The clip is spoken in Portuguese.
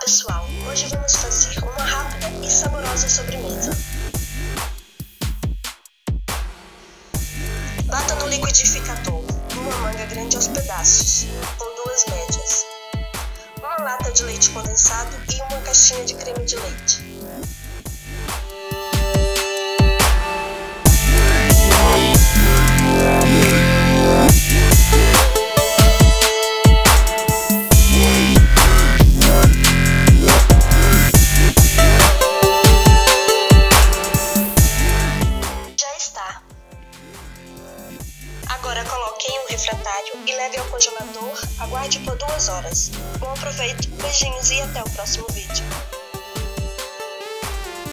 pessoal, hoje vamos fazer uma rápida e saborosa sobremesa. Bata no liquidificador uma manga grande aos pedaços, com 2 médias, uma lata de leite condensado e uma caixinha de creme de leite. Agora coloque em um refratário e leve ao congelador, aguarde por 2 horas. Bom proveito, beijinhos e até o próximo vídeo.